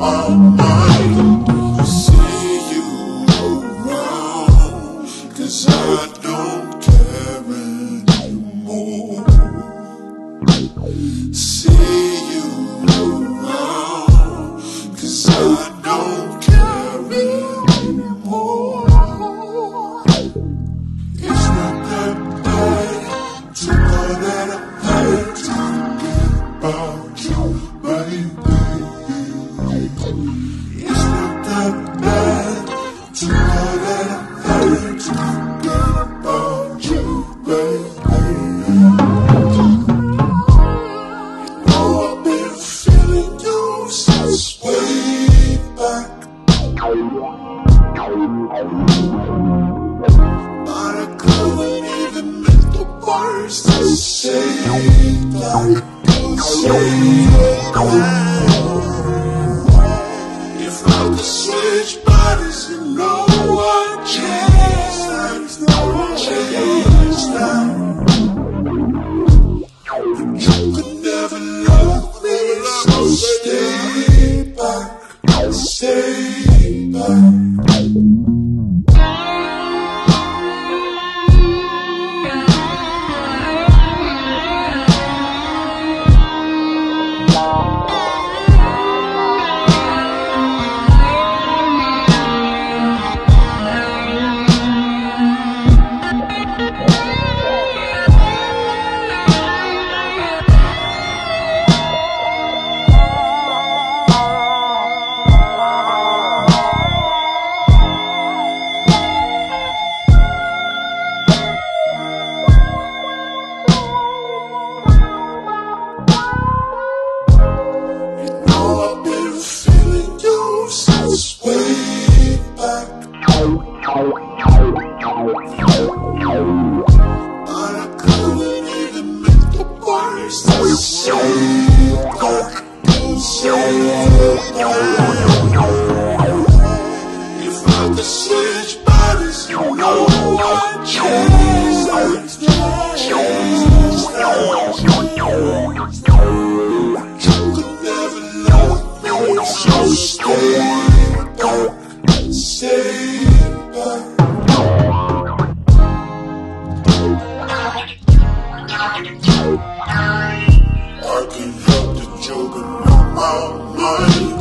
my mind. To see you around, 'cause I don't care anymore. See you around, 'cause I don't care anymore. It's not that bad to know that I had to forget about you, baby. It's not that bad to know that I had to forget about you, baby. You know I've been feeling you since way back, but I couldn't even make the words to say that. If I could switch bodies, you know I'd change that. You could never love me, so stay back, stay back. Way back, but I couldn't even make the words to say that. If I could switch bodies, you know I'd change that. You could never love me, so stay back, stay back. I can't help the joke in my mind.